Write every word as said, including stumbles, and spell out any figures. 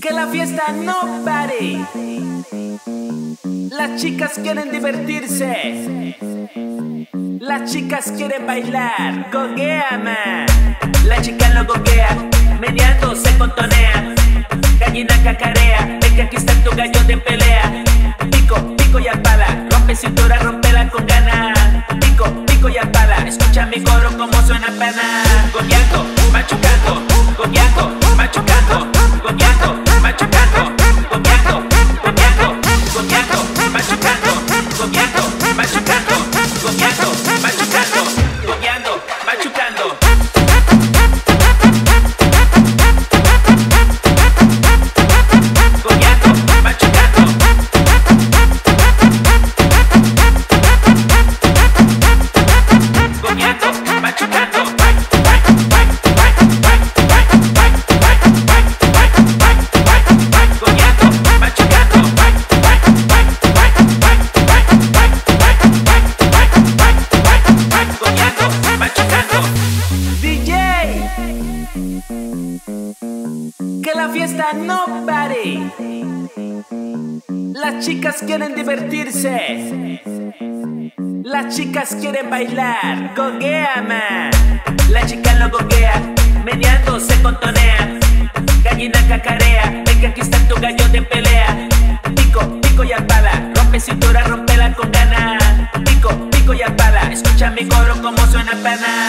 Que la fiesta no pare. Las chicas quieren divertirse. Las chicas quieren bailar. Goguea, man. La chica lo goguea, meneando se contonea. Gallina cacarea, ven que aquí está tu gallo de pelea. Pico, pico y a pala, rompe cintura, rompela con ganas. Pico, pico y a pala, escucha mi coro como suena pana. Gogueando, machucando, gogueando, machucando, gogueando, machucando, gogueando, gogueando, gogueando, machucando, gogueando, machucando, gogueando, machucando, gogueando, machucando. Que la fiesta no pare. Las chicas quieren divertirse. Las chicas quieren bailar. Goguea, man. La chica lo goguea, meneando se contonea. Gallina cacarea, ven que aquí está tu gallo de pelea. Pico, pico y a pala, rompe cintura, rompela con ganas. Pico, pico y a pala, escucha mi coro como suena pana.